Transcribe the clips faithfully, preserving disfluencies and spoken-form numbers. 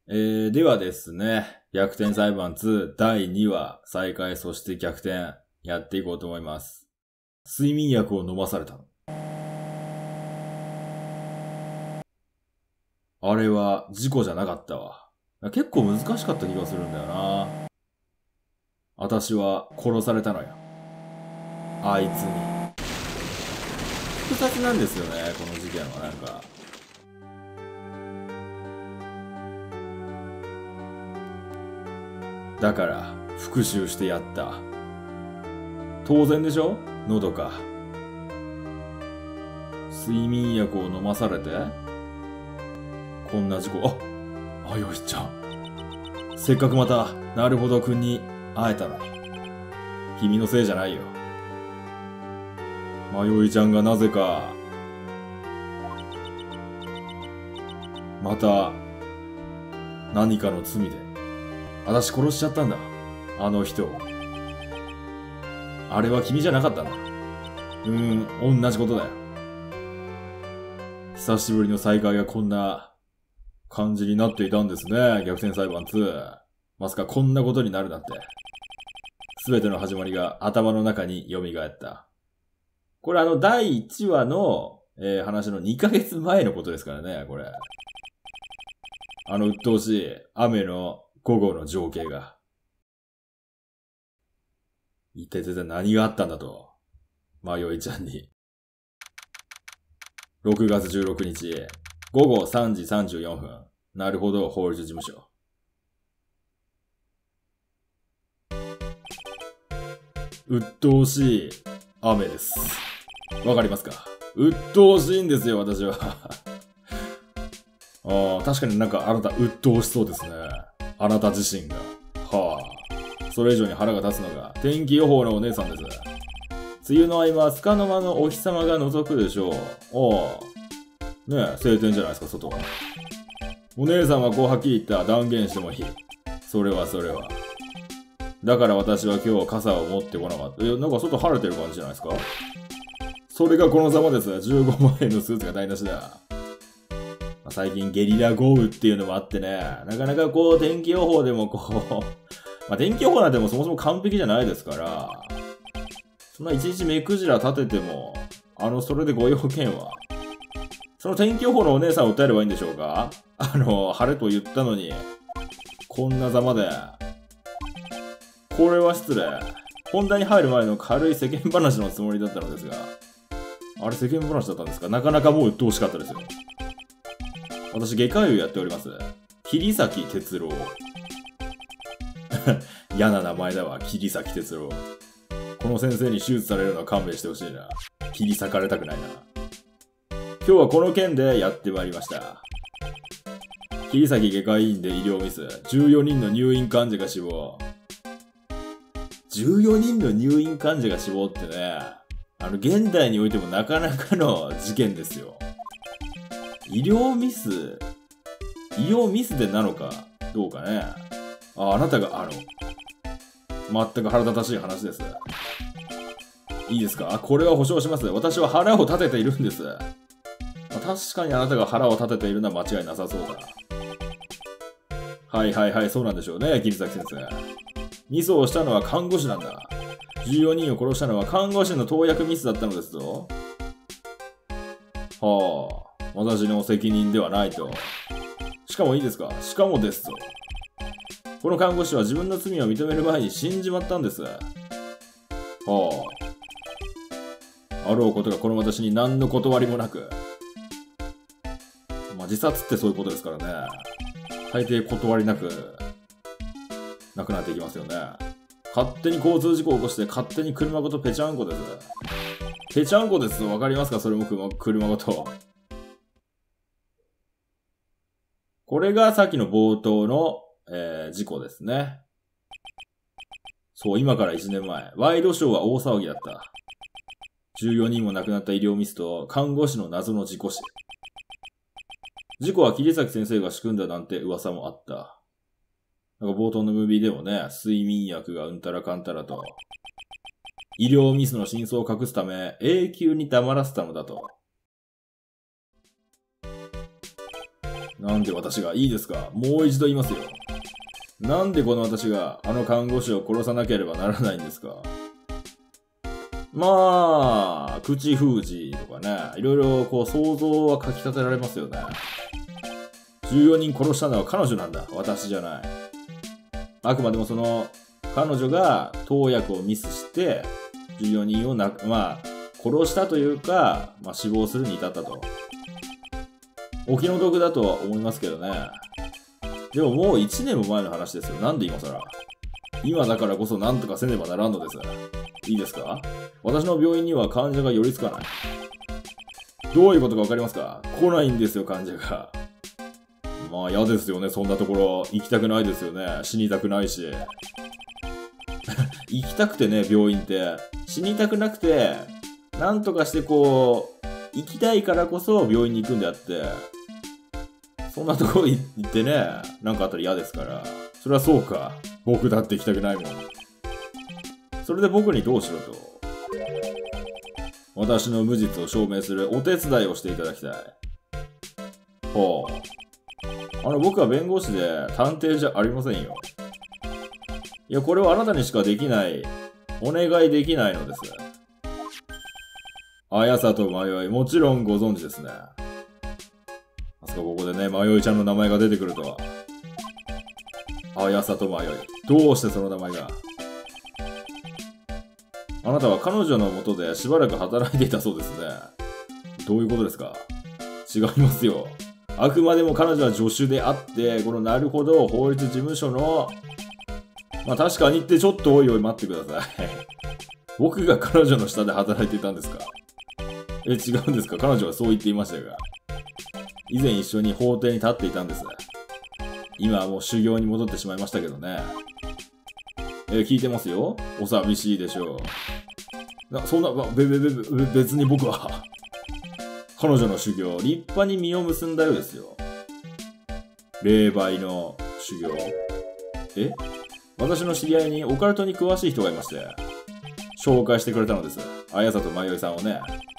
えー、ではですね、逆転裁判にだいにわ再開そして逆転やっていこうと思います。睡眠薬を飲まされたの。あれは事故じゃなかったわ。結構難しかった気がするんだよな。私は殺されたのよ。あいつに。複雑なんですよね、この事件はなんか。だから、復讐してやった。当然でしょ？のどか。睡眠薬を飲まされてこんな事故、あ、あよいちゃん。せっかくまた、なるほどくんに会えたのに。君のせいじゃないよ。まよいちゃんがなぜか、また、何かの罪で、私殺しちゃったんだ。あの人を。あれは君じゃなかったんだ。うーん、同じことだよ。久しぶりの再会がこんな感じになっていたんですね。逆転裁判に。まさかこんなことになるなんて。すべての始まりが頭の中に蘇った。これあのだいいちわの、えー、話のにかげつまえのことですからね、これ。あの鬱陶しい雨の午後の情景が。一体全然何があったんだと。まよいちゃんに。ろくがつじゅうろくにち、ごごさんじさんじゅうよんぷん。なるほど、法律事務所。鬱陶しい雨です。わかりますか？鬱陶しいんですよ、私は。ああ、確かになんかあなた鬱陶しそうですね。あなた自身が。はあ。それ以上に腹が立つのが、天気予報のお姉さんです。梅雨の合間、束の間のお日様が覗くでしょう。ああ。ねえ、晴天じゃないですか、外は。お姉さんはこうはっきり言った断言してもいい。それはそれは。だから私は今日傘を持ってこなかった。いや、なんか外晴れてる感じじゃないですか？それがこのざまです。じゅうごまんえんのスーツが台無しだ。まあ、最近ゲリラ豪雨っていうのもあってね、なかなかこう天気予報でもこう、まあ、天気予報なんてもそもそも完璧じゃないですから、そんないちいち目くじら立てても、あの、それでご用件は。その天気予報のお姉さんを訴えればいいんでしょうか？あの、晴れと言ったのに、こんなざまで。これは失礼。本題に入る前の軽い世間話のつもりだったのですが、あれ世間話だったんですか？なかなかもう鬱陶しかったですよ。私、外科医をやっております。桐崎哲郎。嫌な名前だわ、桐崎哲郎。この先生に手術されるのは勘弁してほしいな。切り裂かれたくないな。今日はこの件でやってまいりました。桐崎外科医院で医療ミス。じゅうよにんの入院患者が死亡。じゅうよにんの入院患者が死亡ってね、あの、現代においてもなかなかの事件ですよ。医療ミス医療ミスでなのかどうかね。あ、あなたが、あの、全く腹立たしい話です。いいですか？これは保証します。私は腹を立てているんです。まあ、確かにあなたが腹を立てているのは間違いなさそうだ。はいはいはい、そうなんでしょうね、桐崎先生。ミスをしたのは看護師なんだ。じゅうよにんを殺したのは看護師の投薬ミスだったのですぞ。はあ、私の責任ではないと。しかもいいですか？しかもですぞ。この看護師は自分の罪を認める前に死んじまったんです。はあ。あろうことがこの私に何の断りもなく。まあ、自殺ってそういうことですからね。大抵断りなく、なくなっていきますよね。勝手に交通事故を起こして勝手に車ごとぺちゃんこです。ぺちゃんこです。わかりますか？それも車ごと。これがさっきの冒頭の、えー、事故ですね。そう、今からいちねんまえ、ワイドショーは大騒ぎだった。じゅうよにんも亡くなった医療ミスと看護師の謎の事故死。事故は桐崎先生が仕組んだなんて噂もあった。なんか冒頭のムービーでもね、睡眠薬がうんたらかんたらと、医療ミスの真相を隠すため永久に黙らせたのだと。 なんで私がいいですか？もう一度言いますよ。なんでこの私があの看護師を殺さなければならないんですか？まあ、口封じとかね、いろいろこう想像はかき立てられますよね。じゅうよにん殺したのは彼女なんだ。私じゃない。あくまでもその、彼女が投薬をミスして、じゅうよにんをな、まあ、殺したというか、まあ死亡するに至ったと。お気の毒だとは思いますけどね。でももういちねんも前の話ですよ。なんで今更。今だからこそ何とかせねばならんのです。いいですか？私の病院には患者が寄りつかない。どういうことかわかりますか？来ないんですよ、患者が。まあ嫌ですよね、そんなところ。行きたくないですよね。死にたくないし。行きたくてね、病院って。死にたくなくて、なんとかしてこう、行きたいからこそ病院に行くんであって、そんなところ行ってね、なんかあったら嫌ですから。それはそうか。僕だって行きたくないもん。それで僕にどうしろと。私の無実を証明するお手伝いをしていただきたい。ほう。あの、僕は弁護士で探偵じゃありませんよ。いや、これはあなたにしかできない、お願いできないのです。綾里迷い、もちろんご存知ですね。まさかここでね、迷いちゃんの名前が出てくるとは。綾里迷い。どうしてその名前が？あなたは彼女の下でしばらく働いていたそうですね。どういうことですか？違いますよ。あくまでも彼女は助手であって、このなるほど法律事務所の、まあ確かにってちょっとおいおい待ってください。僕が彼女の下で働いていたんですか？え、違うんですか？彼女はそう言っていましたが。以前一緒に法廷に立っていたんです。今はもう修行に戻ってしまいましたけどね。え、聞いてますよ。お寂しいでしょう。な、そんな、べ、べ、べ、べ、別に僕は、彼女の修行、立派に実を結んだようですよ。霊媒の修行。え？私の知り合いにオカルトに詳しい人がいまして、紹介してくれたのです。綾里迷いさんをね。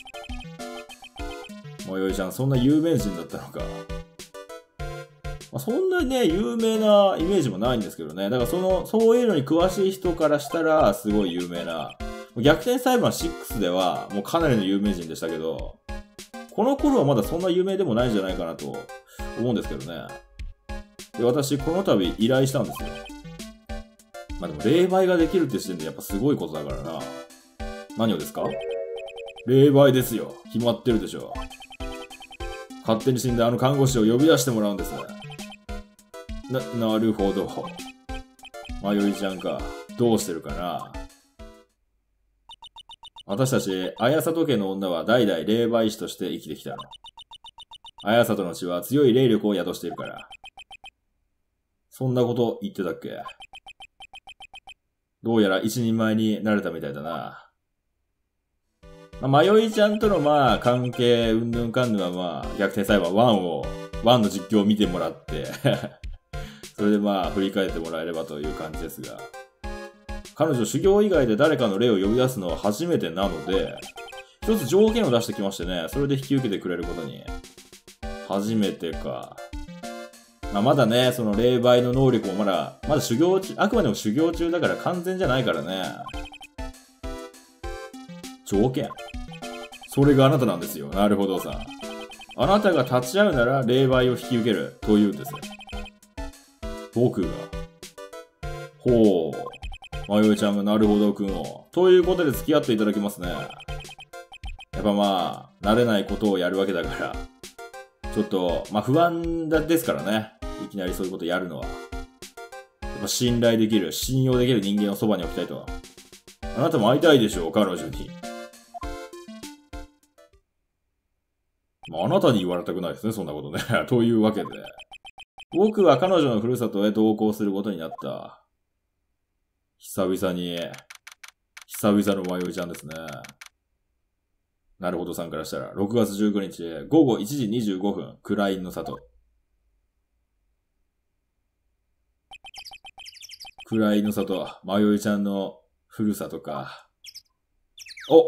迷いちゃん、そんな有名人だったのか。まあ、そんなにね、有名なイメージもないんですけどね。だからその、そういうのに詳しい人からしたら、すごい有名な。逆転裁判シックスでは、もうかなりの有名人でしたけど、この頃はまだそんな有名でもないんじゃないかなと思うんですけどね。で、私、この度依頼したんですよ。まあでも、霊媒ができるって時点でやっぱすごいことだからな。何をですか？霊媒ですよ。決まってるでしょ。勝手に死んだあの看護師を呼び出してもらうんです。な、なるほど。迷いちゃんか。どうしてるかな。私たち、綾里家の女は代々霊媒師として生きてきたの。綾里の血は強い霊力を宿しているから。そんなこと言ってたっけ？どうやら一人前になれたみたいだな。まあ、迷いちゃんとのまあ、関係、うんぬんかんぬんはまあ、逆転裁判ワンを、ワンの実況を見てもらってそれでまあ、振り返ってもらえればという感じですが。彼女修行以外で誰かの霊を呼び出すのは初めてなので、一つ条件を出してきましてね、それで引き受けてくれることに。初めてか。まあ、まだね、その霊媒の能力もまだ、まだ修行中、あくまでも修行中だから完全じゃないからね。条件。それがあなたなんですよ。なるほどさ。あなたが立ち会うなら霊媒を引き受けるというんです。僕が。ほう。まよいちゃんがなるほどくんを。ということで付き合っていただきますね。やっぱまあ、慣れないことをやるわけだから。ちょっと、まあ不安だですからね。いきなりそういうことやるのは。やっぱ信頼できる、信用できる人間をそばに置きたいと。あなたも会いたいでしょう、彼女に。まあ、あなたに言われたくないですね、そんなことね。というわけで。僕は彼女のふるさとへ同行することになった。久々に、久々の迷いちゃんですね。なるほどさんからしたら、ろくがつじゅうくにちごごいちじにじゅうごふん、クラインの里。クラインの里、迷いちゃんのふるさとか。お！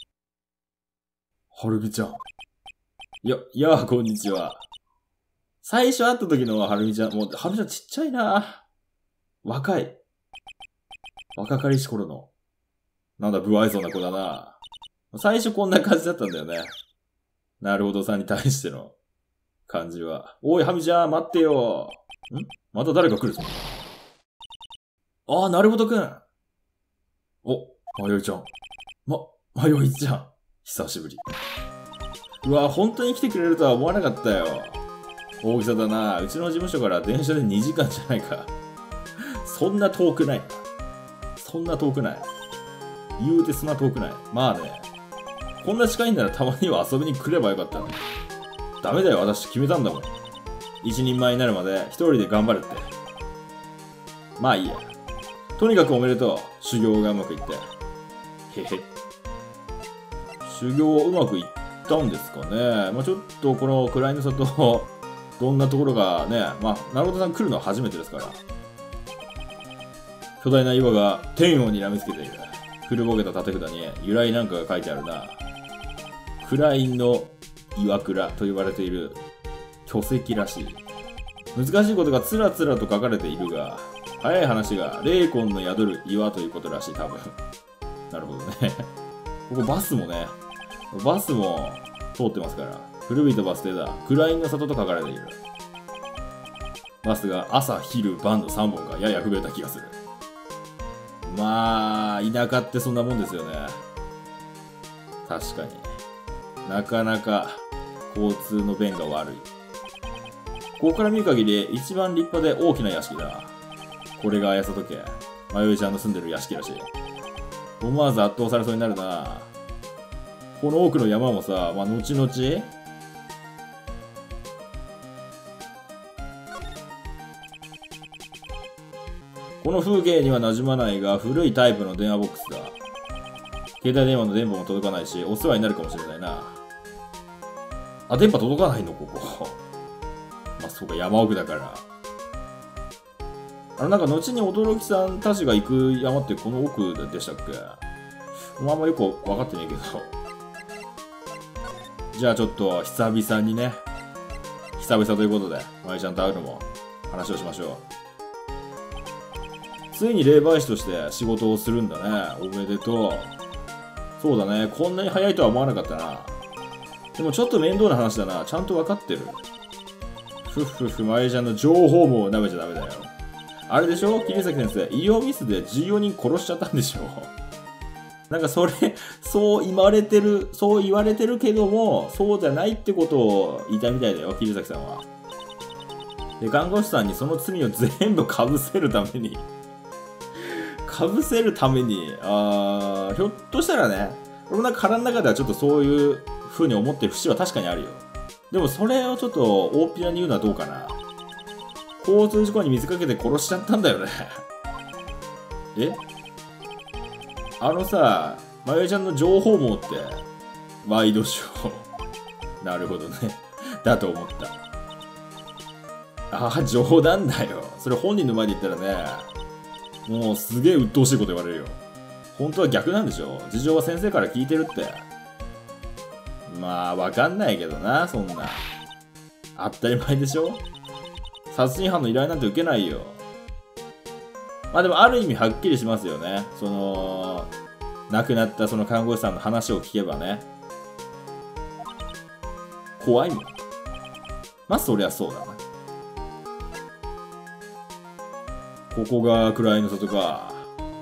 はるびちゃん。や、やあ、こんにちは。 最初会った時のはるみちゃん、もう、はるみちゃんちっちゃいな。若い。若かりし頃の。なんだ、不愛想な子だな。最初こんな感じだったんだよね。なるほどさんに対しての感じは。おい、はみちゃん、待ってよ。んまた誰か来るぞ。ああ、なるほどくん。お、まよいちゃん。ま、まよいちゃん。久しぶり。うわ、本当に来てくれるとは思わなかったよ。大げさだな。うちの事務所から電車でにじかんじゃないか。そんな遠くない。そんな遠くない。言うてそんな遠くない。まあね。こんな近いんならたまには遊びに来ればよかったね。ダメだよ、私決めたんだもん。一人前になるまで一人で頑張るって。まあいいや。とにかくおめでとう。修行がうまくいって。へへ。修行うまくいったんですかね。まあちょっとこの位の里、どんなところがね、まあ、なるほどさん来るのは初めてですから。巨大な岩が天をにらみつけている。古ぼけた縦札に由来なんかが書いてあるな。クラインの岩倉と呼ばれている巨石らしい。難しいことがつらつらと書かれているが、早い話が霊魂の宿る岩ということらしい、多分。なるほどね。ここバスもね、バスも通ってますから。古びたバス停だ。クラインの里と書かれている。バスが朝、昼、晩のさんぼんがやや増えた気がする。まあ、田舎ってそんなもんですよね。確かに。なかなか交通の便が悪い。ここから見る限り一番立派で大きな屋敷だ。これが綾里家、まよいちゃんの住んでる屋敷らしい。思わず圧倒されそうになるな。この奥の山もさ、まあ、後々この風景には馴染まないが古いタイプの電話ボックスだ。携帯電話の電波も届かないし、お世話になるかもしれないな。あ、電波届かないのここ。まあ、そうか、山奥だから。あの、なんか、後に驚きさんたちが行く山ってこの奥でしたっけ？あんまよく分かってねえけど。じゃあちょっと、久々にね、久々ということで、まゆちゃんと会うのも話をしましょう。ついに霊媒師として仕事をするんだね。おめでとう。そうだね。こんなに早いとは思わなかったな。でもちょっと面倒な話だな。ちゃんと分かってる。ふっふっふ、まゆちゃんの情報網を舐めちゃダメだよ。あれでしょ？桐崎先生、医療ミスでじゅうよにん殺しちゃったんでしょ？なんかそれ、そう言われてる、そう言われてるけども、そうじゃないってことを言いたいみたいだよ、桐崎さんは。で、看護師さんにその罪を全部被せるために、被せるために、あー、ひょっとしたらね、俺もなんか腹の中ではちょっとそういう風に思ってる節は確かにあるよ。でもそれをちょっと大っぴらに言うのはどうかな。交通事故に水かけて殺しちゃったんだよね。えあのさ、まゆちゃんの情報網って、ワイドショー。なるほどね。だと思った。ああ、冗談だよ。それ本人の前で言ったらね、もうすげえ鬱陶しいこと言われるよ。本当は逆なんでしょ？事情は先生から聞いてるって。まあ、わかんないけどな、そんな。当たり前でしょ？殺人犯の依頼なんて受けないよ。まあでもある意味はっきりしますよね。その、亡くなったその看護師さんの話を聞けばね。怖いもん。まあそりゃそうだな。ここが位の里か。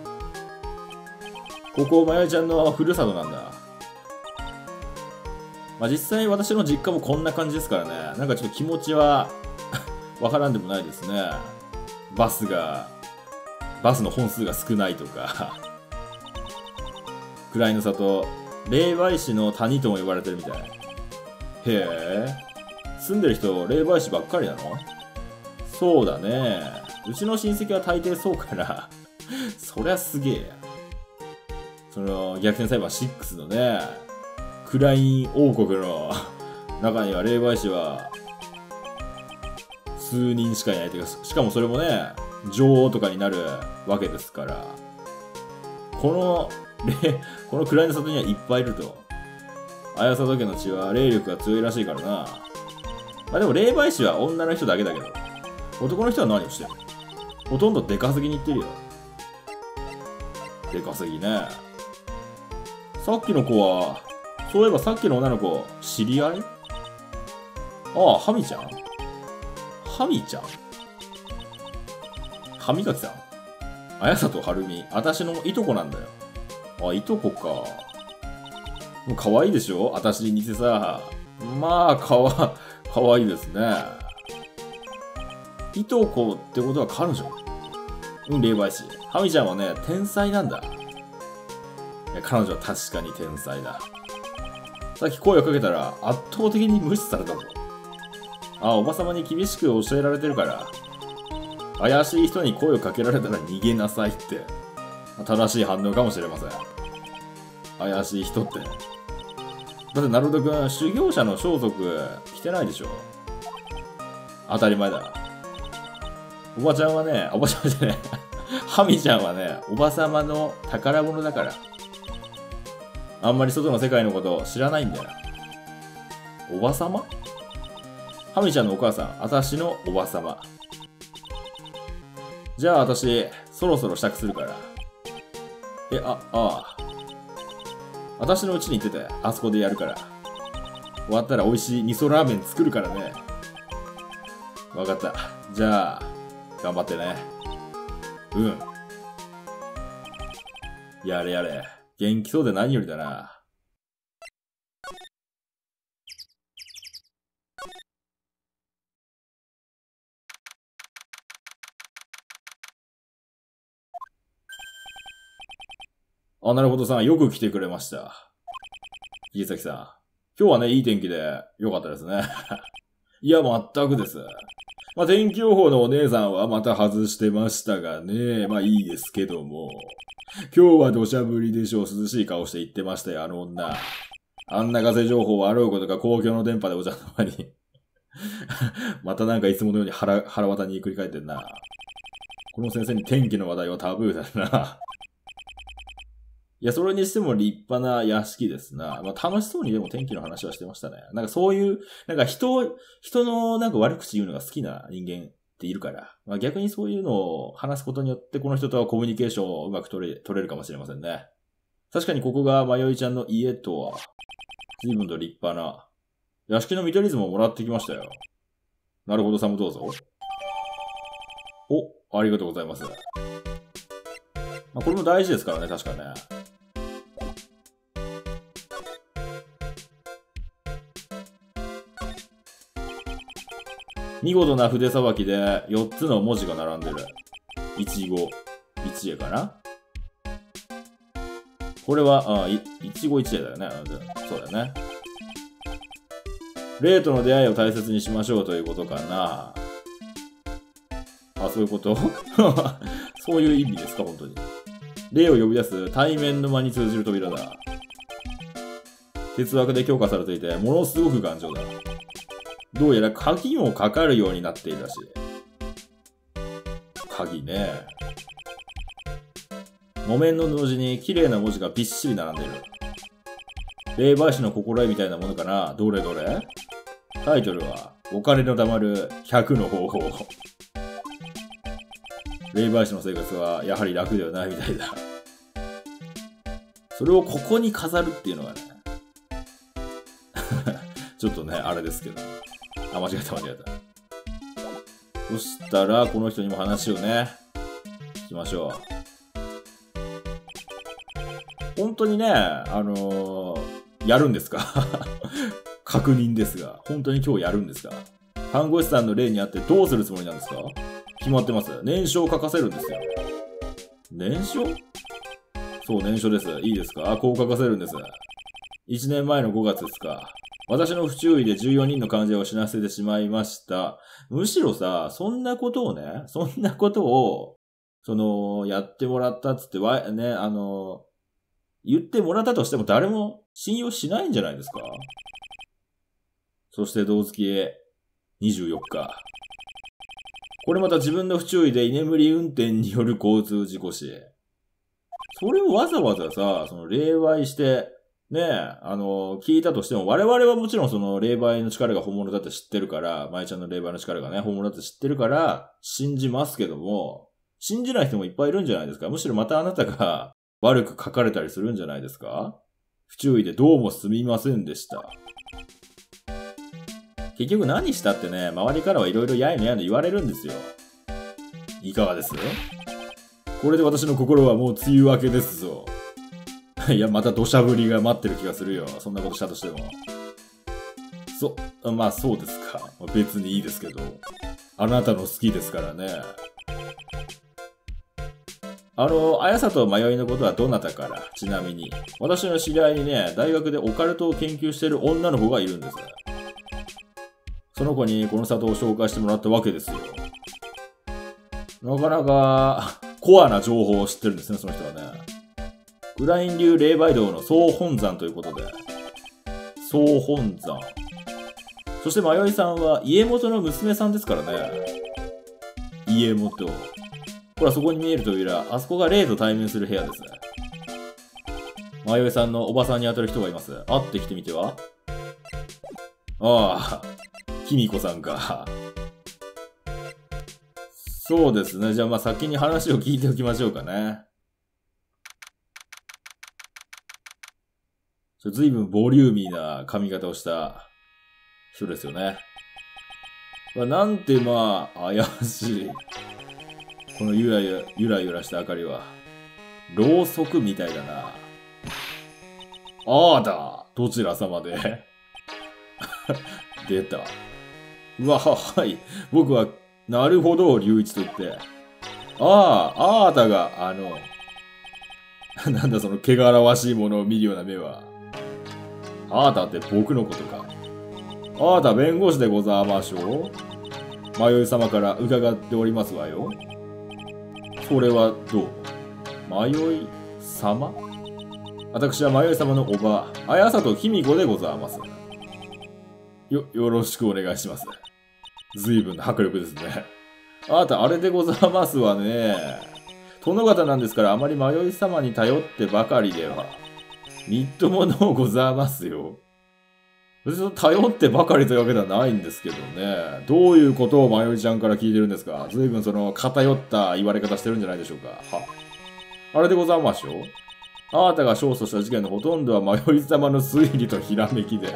ここまゆちゃんのふるさとなんだ。まあ実際私の実家もこんな感じですからね。なんかちょっと気持ちはわからんでもないですね。バスが、バスの本数が少ないとか。位の里、霊媒師の谷とも呼ばれてるみたい。へえ。住んでる人、霊媒師ばっかりなの？そうだね。うちの親戚は大抵そうから。そりゃすげえや。その、逆転裁判シックスのね、クライン王国の中には霊媒師は、数人しかいないというか、しかもそれもね、女王とかになるわけですから。この、霊、この位の里にはいっぱいいると。綾里家の血は霊力が強いらしいからな。 まあでも霊媒師は女の人だけだけど、男の人は何をしてる？ほとんど出稼ぎに行ってるよ。出稼ぎね。さっきの子は、そういえばさっきの女の子、知り合い？ああ、ハミちゃん？ハミちゃん？歯磨きさん？綾里はるみ、あたしのいとこなんだよ。あ、いとこか。もう可愛いでしょ？あたしに似てさ。まあ、かわ、可愛いですね。いとこってことは彼女？うん、霊媒師。ハミちゃんはね、天才なんだ。いや、彼女は確かに天才だ。さっき声をかけたら圧倒的に無視されたぞ。あ、おばさまに厳しく教えられてるから。怪しい人に声をかけられたら逃げなさいって。正しい反応かもしれません。怪しい人って。だってナルト君、修行者の装束着てないでしょ。当たり前だ。おばちゃんはね、おばちゃんじゃねえ。ハミちゃんはね、おばさまの宝物だから。あんまり外の世界のこと知らないんだよ。おばさま？ハミちゃんのお母さん、あたしのおばさま。じゃあ私、そろそろ支度するから。え、あ、ああ。私の家に行ってて、あそこでやるから。終わったら美味しい味噌ラーメン作るからね。わかった。じゃあ、頑張ってね。うん。やれやれ。元気そうで何よりだな。あ、なるほどさん、よく来てくれました。藤崎さん。今日はね、いい天気でよかったですね。いや、全くです。まあ、天気予報のお姉さんはまた外してましたがね。まあ、いいですけども。今日は土砂降りでしょう。涼しい顔して言ってましたよ、あの女。あんな風情報はあろうことか公共の電波でお茶の間に。またなんかいつものように腹、腹渡に繰り返ってんな。この先生に天気の話題はタブーだな。いや、それにしても立派な屋敷ですな。まあ、楽しそうにでも天気の話はしてましたね。なんかそういう、なんか人、人のなんか悪口言うのが好きな人間っているから、まあ、逆にそういうのを話すことによってこの人とはコミュニケーションをうまく取れ、取れるかもしれませんね。確かにここがまよいちゃんの家とは、随分と立派な、屋敷の見取り図ももらってきましたよ。なるほどさんもどうぞ。お、ありがとうございます。まあ、これも大事ですからね、確かね。見事な筆さばきでよっつの文字が並んでる。一期一会かな？これは、あ、い、一期一会だよね。そうだよね。霊との出会いを大切にしましょうということかな。あ、そういうことそういう意味ですか、本当に。霊を呼び出す対面の間に通じる扉だ。鉄枠で強化されていて、ものすごく頑丈だ。どうやら鍵もかかるようになっているらしい。鍵ね。木綿の布地に綺麗な文字がびっしり並んでいる。霊媒師の心得みたいなものかな。どれどれ？タイトルは、お金の貯まるひゃくの方法。霊媒師の生活はやはり楽ではないみたいだ。それをここに飾るっていうのがね。ちょっとね、あれですけど。あ、間違えた間違えた。そしたら、この人にも話をね、聞きましょう。本当にね、あのー、やるんですか確認ですが、本当に今日やるんですか？看護師さんの例にあってどうするつもりなんですか？決まってます。念書を書かせるんですよ。念書？そう、念書です。いいですか？こう書かせるんです。いちねんまえのごがつですか。私の不注意でじゅうよにんの患者を死なせてしまいました。むしろさ、そんなことをね、そんなことを、その、やってもらったっつってわ、ね、あの、言ってもらったとしても誰も信用しないんじゃないですか？そして同月にじゅうよっか。これまた自分の不注意で居眠り運転による交通事故死。それをわざわざさ、その霊媒してねえ、あの、聞いたとしても、我々はもちろんその霊媒の力が本物だって知ってるから、まゆちゃんの霊媒の力がね、本物だって知ってるから、信じますけども、信じない人もいっぱいいるんじゃないですか。むしろまたあなたが悪く書かれたりするんじゃないですか。不注意でどうもすみませんでした。結局何したってね、周りからはいろいろやいのやいの言われるんですよ。いかがです？これで私の心はもう梅雨明けですぞ。いや、また土砂降りが待ってる気がするよ。そんなことしたとしても。そ、まあそうですか。別にいいですけど。あなたの好きですからね。あの、あやさと迷いのことはどなたから？ちなみに。私の知り合いにね、大学でオカルトを研究してる女の子がいるんです。その子にこの里を紹介してもらったわけですよ。なかなか、コアな情報を知ってるんですね、その人はね。グライン流霊媒堂の総本山ということで。総本山。そして迷いさんは家元の娘さんですからね。家元。ほら、そこに見える扉。あそこが霊と対面する部屋です。迷いさんのおばさんに当たる人がいます。会ってきてみては？ああ、きみこさんか。そうですね。じゃあまあ先に話を聞いておきましょうかね。ずいぶんボリューミーな髪型をした人ですよね。まあ、なんてまあ、怪しい。このゆらゆら、ゆらゆらした明かりは。ろうそくみたいだな。ああだどちら様で出た。うわ、はい。僕は、なるほど、龍一と言って。ああ、あーたが、あの、なんだその汚らわしいものを見るような目は。あーたって僕のことか。あーた弁護士でございましょう。迷い様から伺っておりますわよ。それはどう？迷い様？私は迷い様のおば、あやさときみこでございます。よ、よろしくお願いします。ずいぶんな迫力ですね。あなた、あれでございますわね。殿方なんですからあまり迷い様に頼ってばかりでは。みっとものございますよ。別に頼ってばかりというわけではないんですけどね。どういうことを迷いちゃんから聞いてるんですか？ずいぶんその偏った言われ方してるんじゃないでしょうか。は。あれでございましょう？あなたが勝訴した事件のほとんどは迷い様の推理とひらめきで。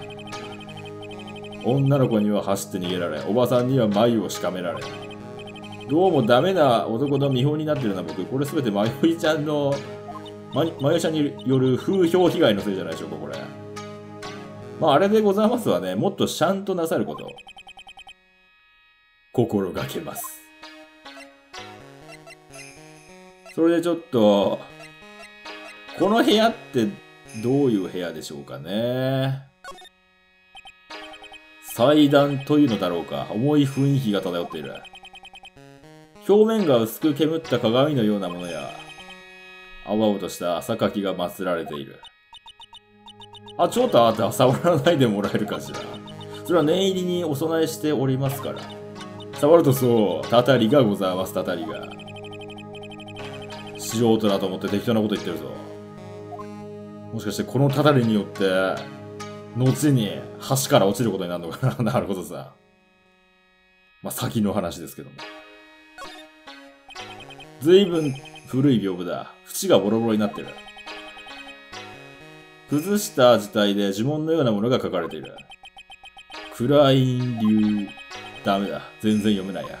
女の子には走って逃げられ、おばさんには眉をしかめられ。どうもダメな男の見本になってるな僕。これすべて迷いちゃんの、ま、迷いちゃんによる風評被害のせいじゃないでしょうか、これ。まあ、あれでございますわね。もっとちゃんとなさること。心がけます。それでちょっと、この部屋ってどういう部屋でしょうかね。祭壇というのだろうか。重い雰囲気が漂っている。表面が薄く煙った鏡のようなものや、青々とした榊が祀られている。あ、ちょっとあなた触らないでもらえるかしら。それは念入りにお供えしておりますから。触るとそう、たたりがございます、たたりが。素人だと思って適当なこと言ってるぞ。もしかしてこのたたりによって、後に橋から落ちることになるのかな。なるほどさ。まあ、先の話ですけども。ずいぶん古い屏風だ。縁がボロボロになってる。崩した字体で呪文のようなものが書かれている。クライン流。ダメだ。全然読めないや。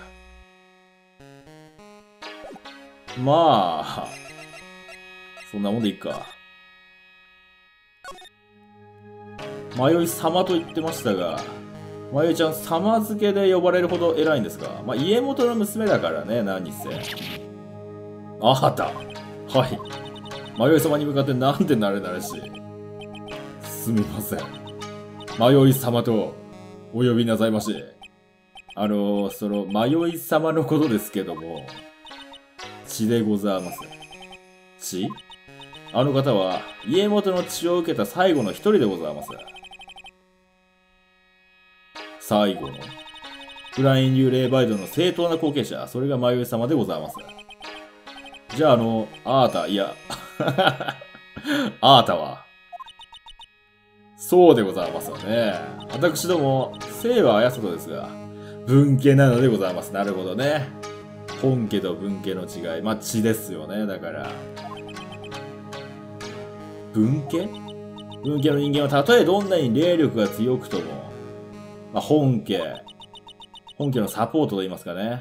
まあ、そんなもんでいいか。迷い様と言ってましたが、迷いちゃん様付けで呼ばれるほど偉いんですか？まあ、家元の娘だからね、何せ。あはた。はい。迷い様に向かってなんてなれなれしい。すみません。迷い様とお呼びなさいまし。あの、その、迷い様のことですけども、血でございます。血？あの方は、家元の血を受けた最後の一人でございます。最後のフライン流霊媒堂の正当な後継者、それが迷い様でございます。じゃあ、あの、あーた、いや、あーたは、 そうでございますよね。私ども、姓は綾里ですが、分家なのでございます。なるほどね。本家と分家の違い。まあ、血ですよね。だから。分家分家の人間はたとえどんなに霊力が強くとも、まあ、本家、本家のサポートと言いますかね。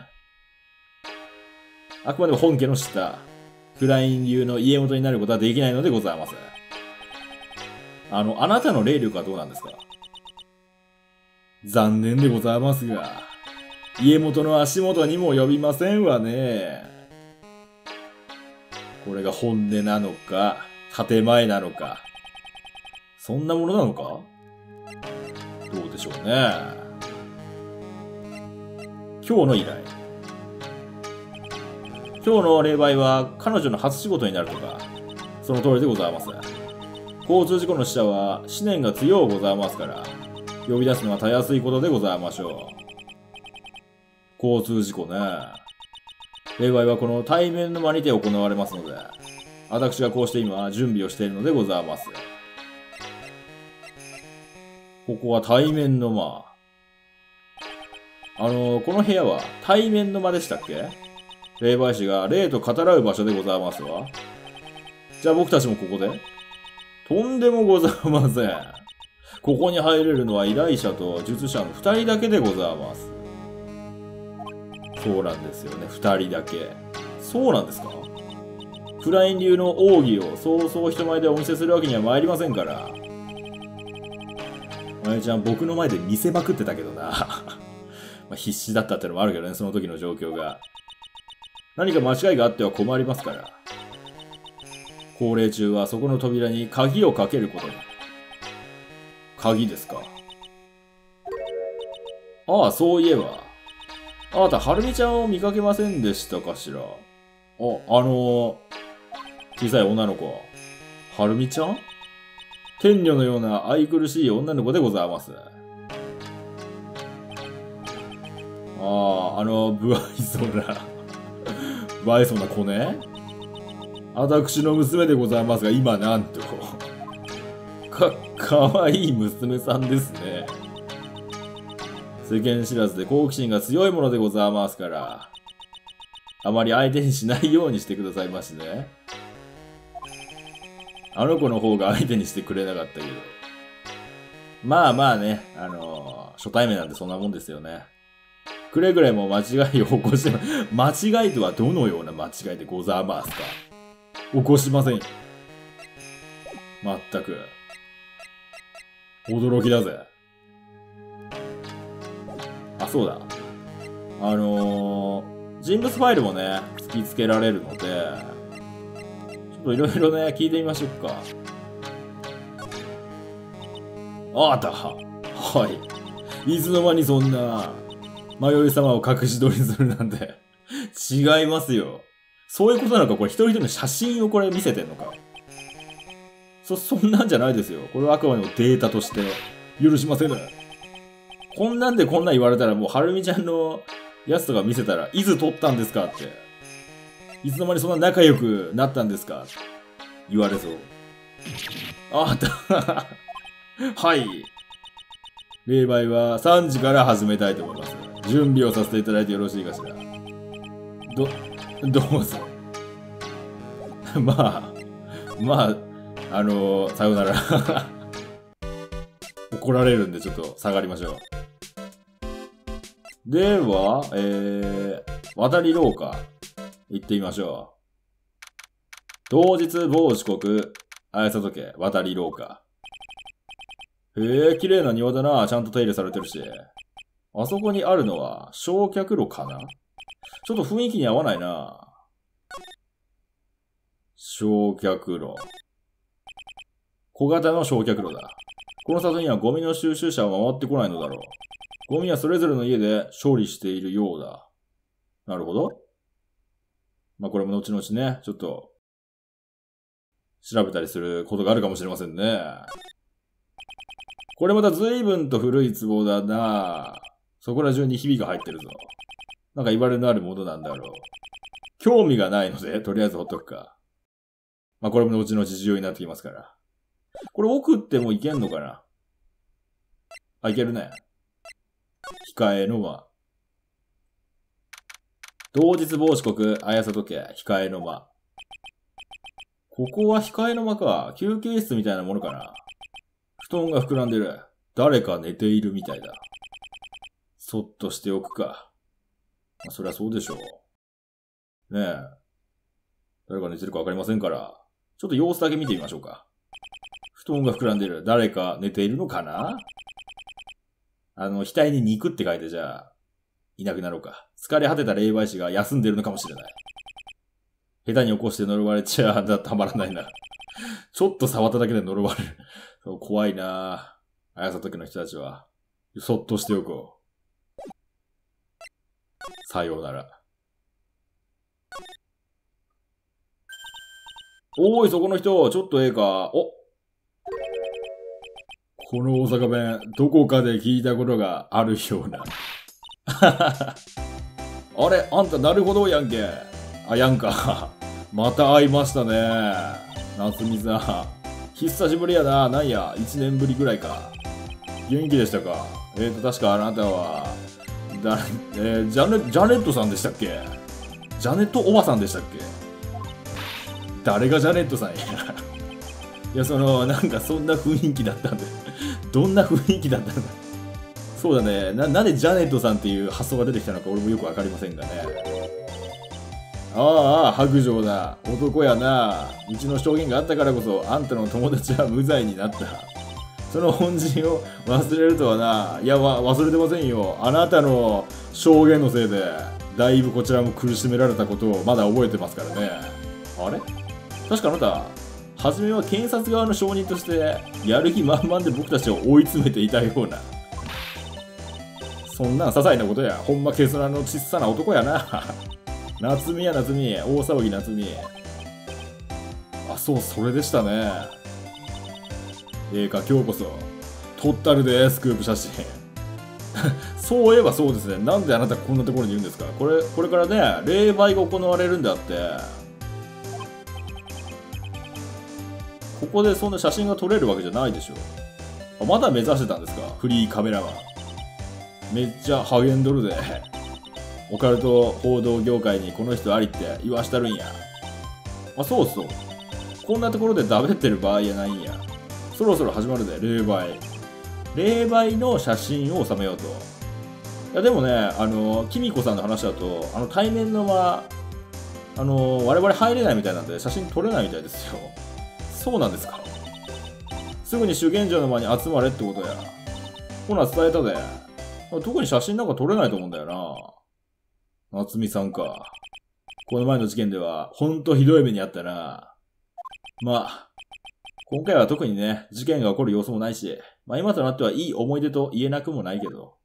あくまでも本家の下、フライン流の家元になることはできないのでございます。あの、あなたの霊力はどうなんですか？残念でございますが、家元の足元にも及びませんわね。これが本音なのか、建前なのか。そんなものなのか？どうでしょうね。今日の依頼。今日の霊媒は彼女の初仕事になるとか、その通りでございます。交通事故の死者は思念が強うございますから、呼び出すのはたやすいことでございましょう。交通事故ね。霊媒はこの対面の間にて行われますので、私がこうして今準備をしているのでございます。ここは対面の間。あの、この部屋は対面の間でしたっけ？霊媒師が霊と語らう場所でございますわ。じゃあ僕たちもここで？とんでもございません。ここに入れるのは依頼者と術者の二人だけでございます。そうなんですよね、二人だけ。そうなんですか？フライン流の奥義をそうそう人前でお見せするわけには参りませんから。まゆちゃん、僕の前で見せまくってたけどな。まあ必死だったってのもあるけどね、その時の状況が。何か間違いがあっては困りますから。高齢中はそこの扉に鍵をかけることに。鍵ですか。ああ、そういえば。あなた、はるみちゃんを見かけませんでしたかしら。あ、あのー、小さい女の子。はるみちゃん？天女のような愛くるしい女の子でございます。ああ、あの、不愛想な、不愛想な子ね。私の娘でございますが、今なんと、か、かわいい娘さんですね。世間知らずで好奇心が強いものでございますから、あまり相手にしないようにしてくださいましね。あの子の方が相手にしてくれなかったけど。まあまあね、あのー、初対面なんでそんなもんですよね。くれぐれも間違いを起こしま、間違いとはどのような間違いでございますか？起こしません。まったく。驚きだぜ。あ、そうだ。あのー、人物ファイルもね、突きつけられるので、ちょっといろいろね、聞いてみましょうか。ああたは。はい。いつの間にそんな、迷い様を隠し撮りするなんて。違いますよ。そういうことなのか？これ一人一人の写真をこれ見せてんのか？そ、そんなんじゃないですよ。これはあくまでもデータとして許しません。こんなんでこんなん言われたらもうはるみちゃんのやつとか見せたら、いつ撮ったんですかって。いつの間にそんな仲良くなったんですかって言われそう。あった。はい。霊媒はさんじから始めたいと思います。準備をさせていただいてよろしいかしら。ど、どうぞ。まあ、まあ、あのー、さよなら。怒られるんでちょっと下がりましょう。では、えー、渡り廊下、行ってみましょう。当日某時刻、綾里家、渡り廊下。へえ、綺麗な庭だな。ちゃんと手入れされてるし。あそこにあるのは、焼却炉かな？ちょっと雰囲気に合わないな。焼却炉。小型の焼却炉だ。この里にはゴミの収集車は回ってこないのだろう。ゴミはそれぞれの家で処理しているようだ。なるほど。まあ、これも後々ね、ちょっと、調べたりすることがあるかもしれませんね。これまた随分と古い壺だな。そこら中にひびが入ってるぞ。なんか言われのあるものなんだろう。興味がないので、とりあえずほっとくか。まあ、これも後々重要になってきますから。これ奥ってもういけんのかな？ あ、いけるね。控えの間。同日帽子国、綾里家、控えの間。ここは控えの間か。休憩室みたいなものかな。布団が膨らんでる。誰か寝ているみたいだ。そっとしておくか。まあ、そりゃそうでしょう。ねえ。誰が寝てるかわかりませんから。ちょっと様子だけ見てみましょうか。布団が膨らんでる。誰か寝ているのかな。あの、額に肉って書いてじゃあ、いなくなろうか。疲れ果てた霊媒師が休んでるのかもしれない。下手に起こして呪われちゃたまらないな。ちょっと触っただけで呪われる。そう怖いなぁ。綾里家の人たちは。そっとしておこう。さようなら。おーい、そこの人、ちょっとええか。おこの大阪弁、どこかで聞いたことがあるような。あれ、あんたなるほどやんけ。あ、やんか。また会いましたね。夏美さん。久しぶりやな。なんや、一年ぶりぐらいか。元気でしたか。えーと、確かあなたは、だ、えー、ジャネ、ジャネットさんでしたっけ。ジャネットおばさんでしたっけ。誰がジャネットさんや。いや、その、なんかそんな雰囲気だったんで。どんな雰囲気だったんだ。そうだね。な、なんでジャネットさんっていう発想が出てきたのか俺もよくわかりませんがね。ああ、白状だ。男やな。うちの証言があったからこそ、あんたの友達は無罪になった。その本人を忘れるとはな。いや、わ、忘れてませんよ。あなたの証言のせいで、だいぶこちらも苦しめられたことをまだ覚えてますからね。あれ？確かあなた、初めは検察側の証人として、やる気満々で僕たちを追い詰めていたような。そんなん些細なことや。ほんまケスラの小さな男やな。夏美や夏美。大騒ぎ夏美。あ、そう、それでしたね。ええか、今日こそ。撮ったるで、スクープ写真。そういえばそうですね。なんであなたこんなところにいるんですか。これ、これからね、霊媒が行われるんであって、ここでそんな写真が撮れるわけじゃないでしょ。あ、まだ目指してたんですか。フリーカメラマン。めっちゃ励んどるで。オカルト報道業界にこの人ありって言わしたるんや。あ、そうそう。こんなところでダベってる場合やないんや。そろそろ始まるで、霊媒。霊媒の写真を収めようと。いや、でもね、あの、キミコさんの話だと、あの、対面の間、あの、我々入れないみたいなんで、写真撮れないみたいですよ。そうなんですか。すぐに修験者の間に集まれってことや。ほな、伝えたで。特に写真なんか撮れないと思うんだよな。夏美さんか。この前の事件では、ほんとひどい目にあったな。まあ、今回は特にね、事件が起こる様子もないし、まあ今となってはいい思い出と言えなくもないけど。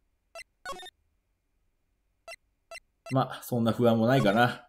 まあ、そんな不安もないかな。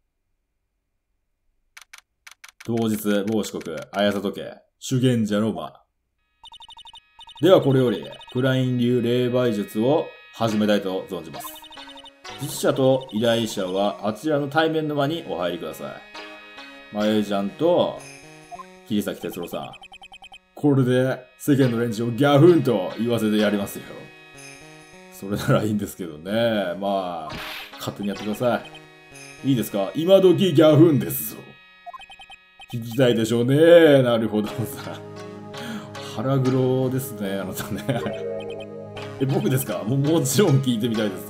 当日、某四国、綾里家、修験者の間。ではこれより、クライン流霊媒術を始めたいと存じます。実者と依頼者はあちらの対面の間にお入りください。まゆちゃんと、桐崎哲郎さん。これで世間の連中をギャフンと言わせてやりますよ。それならいいんですけどね。まあ、勝手にやってください。いいですか？今時ギャフンですぞ。聞きたいでしょうね。なるほどさ。腹黒ですね、あなたね。え、僕ですか？もうもちろん聞いてみたいです。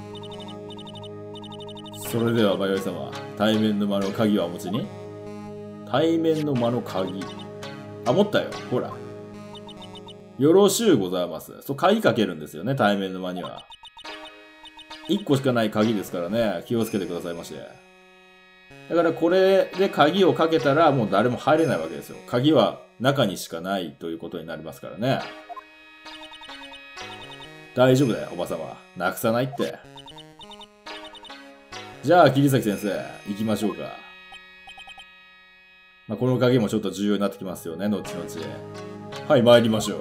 それでは、まよい様、対面の間の鍵はお持ちに？対面の間の鍵。あ、持ったよ。ほら。よろしゅうございます。そう、鍵かけるんですよね、対面の間には。いっこしかない鍵ですからね、気をつけてくださいまして。だからこれで鍵をかけたらもう誰も入れないわけですよ。鍵は中にしかないということになりますからね。大丈夫だよ、おばさま。なくさないって。じゃあ、桐崎先生、行きましょうか。まあ、この鍵もちょっと重要になってきますよね、後々。はい、参りましょう。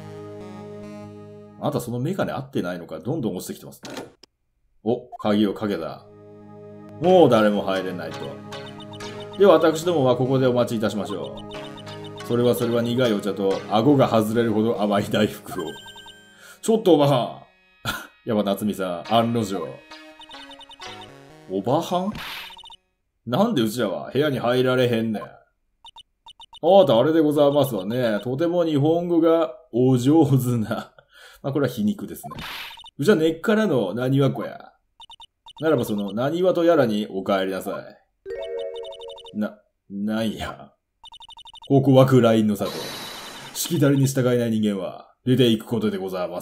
あなたそのメガネ合ってないのか、どんどん落ちてきてますね。お、鍵をかけた。もう誰も入れないと。では私どもはここでお待ちいたしましょう。それはそれは苦いお茶と顎が外れるほど甘い大福を。 ちょっとおばはん。やっぱ夏美さん、案の定。おばはんなんでうちらは部屋に入られへんねん。あなたあれでございますわね。とても日本語がお上手な。まあ、これは皮肉ですね。うちは根っからの何わ子や。ならばその何わとやらにお帰りなさい。な、なんや。ここはクラインの里。しきたりに従えない人間は出ていくことでございます。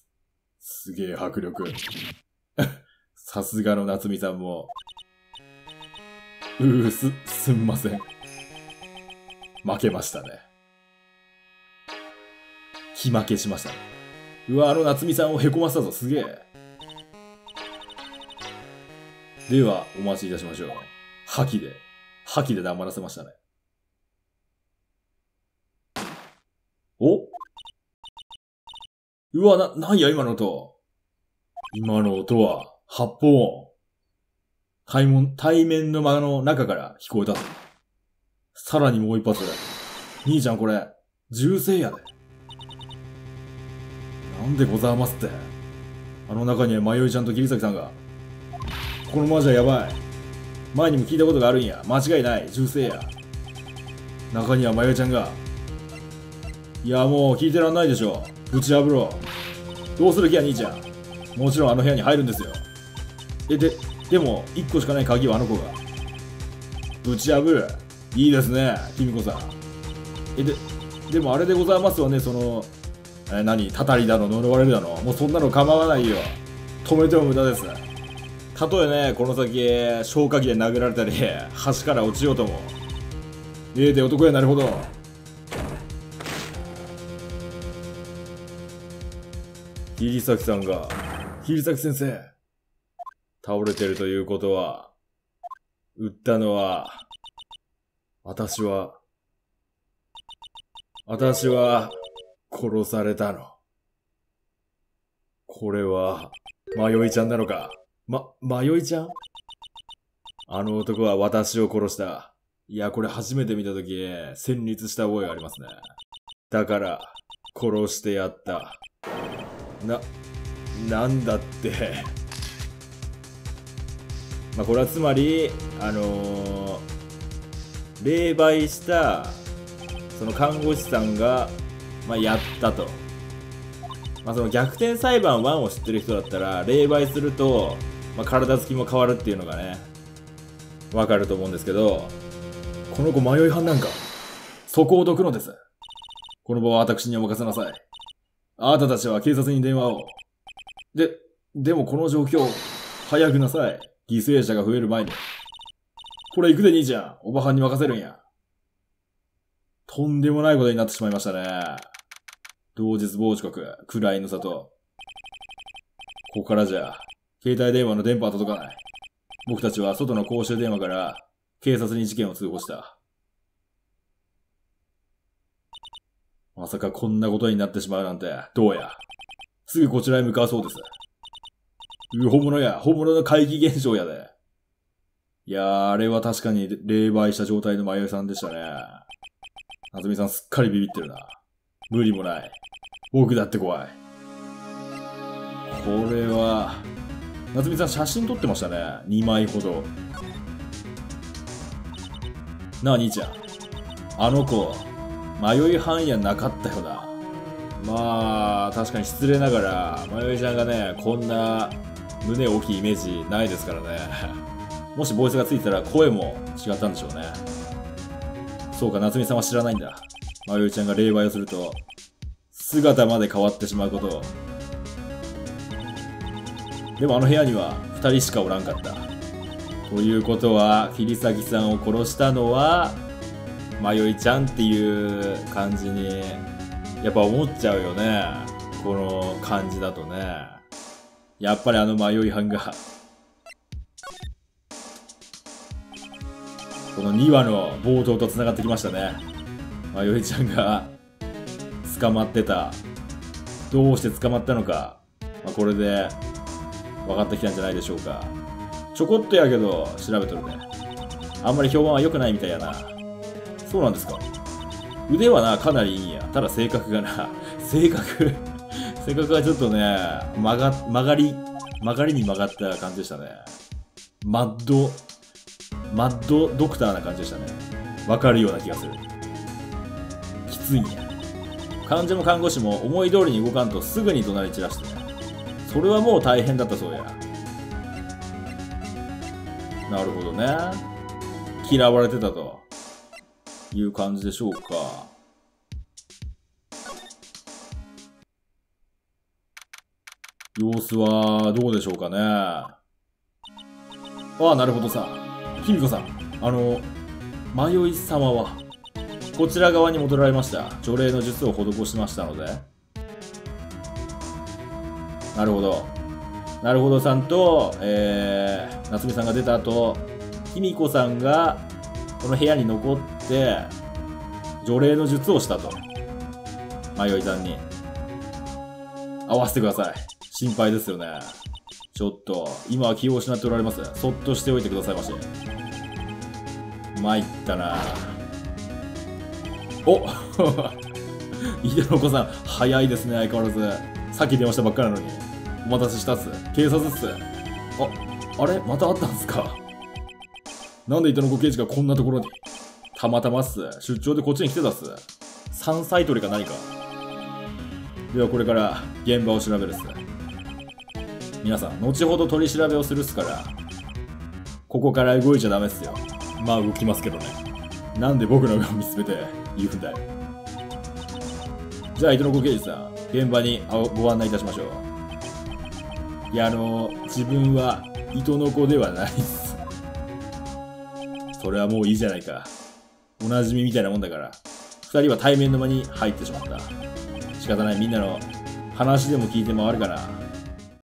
すげえ迫力。さすがの夏美さんも。うーす、すんません。負けましたね。気負けしましたね。うわ、あの夏美さんをへこませたぞ、すげえ。では、お待ちいたしましょう。覇気で、覇気で黙らせましたね。おうわ、な、なんや、今の音。今の音は、発砲音。対面、対面の間の中から聞こえたぞ。さらにもう一発。兄ちゃんこれ、銃声やで。なんでございますって。あの中には迷いちゃんと桐崎さんが。このままじゃやばい。前にも聞いたことがあるんや。間違いない。銃声や。中には迷いちゃんが。いやもう聞いてらんないでしょ。ぶち破ろう。どうする気や兄ちゃん。もちろんあの部屋に入るんですよ。え、で、でも、一個しかない鍵はあの子が。ぶち破る。いいですね、君子さん。え、で、でもあれでございますわね、その、え、何、たたりだの、呪われるだの。もうそんなの構わないよ。止めても無駄です。たとえね、この先、消火器で殴られたり、橋から落ちようとも。ええで男やなるほど。桐崎さんが、桐崎先生。倒れてるということは、撃ったのは、私は、私は、殺されたの。これは、迷いちゃんなのか。ま、迷いちゃん？あの男は私を殺した。いや、これ初めて見たとき、戦慄した覚えがありますね。だから、殺してやった。な、なんだって。まあ、これはつまり、あのー、霊媒した、その看護師さんが、まあ、やったと。まあ、その逆転裁判ワンを知ってる人だったら、霊媒すると、まあ、体つきも変わるっていうのがね、わかると思うんですけど、この子迷い犯なんか、そこを解くのです。この場は私にお任せなさい。あなたたちは警察に電話を。で、でもこの状況、早くなさい。犠牲者が増える前に。これ行くで兄ちゃん。おばはんに任せるんや。とんでもないことになってしまいましたね。同日傍時刻、クラインの里。ここからじゃ、携帯電話の電波は届かない。僕たちは外の公衆電話から警察に事件を通報した。まさかこんなことになってしまうなんて、どうや。すぐこちらへ向かうそうです。う、本物や、本物の怪奇現象やで。いやー、あれは確かに霊媒した状態の迷いさんでしたね。夏美さんすっかりビビってるな。無理もない。僕だって怖い。これは、夏美さん写真撮ってましたね。にまいほど。なあ、兄ちゃん。あの子、迷い犯やなかったよな。まあ、確かに失礼ながら、迷いちゃんがね、こんな胸大きいイメージないですからね。もしボイスがついてたら声も違ったんでしょうね。そうか、夏美さんは知らないんだ。迷いちゃんが霊媒をすると、姿まで変わってしまうことを。でもあの部屋には二人しかおらんかった。ということは、桐崎さんを殺したのは、迷いちゃんっていう感じに、やっぱ思っちゃうよね。この感じだとね。やっぱりあの迷い犯が、このにわの冒頭と繋がってきましたね。迷いちゃんが捕まってた。どうして捕まったのか。まあ、これで分かってきたんじゃないでしょうか。ちょこっとやけど調べとるね。あんまり評判は良くないみたいやな。そうなんですか。腕はな、かなりいいんや。ただ性格がな、性格、 性格がちょっとね、曲が、曲がり、曲がりに曲がった感じでしたね。マッド、マッドドクターな感じでしたね。わかるような気がする。きついんや。患者も看護師も思い通りに動かんとすぐに怒鳴り散らして、それはもう大変だったそうや。なるほどね。嫌われてたという感じでしょうか。様子はどうでしょうかね。ああ、なるほどさ。卑弥呼さん、あの、迷い様は、こちら側に戻られました。除霊の術を施しましたので。なるほど。なるほどさんと、えー、夏美さんが出た後、卑弥呼さんが、この部屋に残って、除霊の術をしたと。迷いさんに。合わせてください。心配ですよね。ちょっと、今は気を失っておられます。そっとしておいてくださいまし。参ったな。お井戸の子さん、早いですね、相変わらず。さっき電話したばっかりなのに。お待たせしたっす。警察っす。あ、あれまた会ったんすか？なんで井戸の子刑事がこんなところに？たまたまっす。出張でこっちに来てたっす。山菜採りか何か。ではこれから現場を調べるっす。皆さん、後ほど取り調べをするっすから、ここから動いちゃダメっすよ。まあ動きますけどね。なんで僕の上を見つめて言うんだよ。じゃあ、井戸の子刑事さん、現場にご案内いたしましょう。いや、あの、自分は糸の子ではないっす。それはもういいじゃないか。おなじみみたいなもんだから。二人は対面の間に入ってしまった。仕方ない、みんなの話でも聞いて回るかな。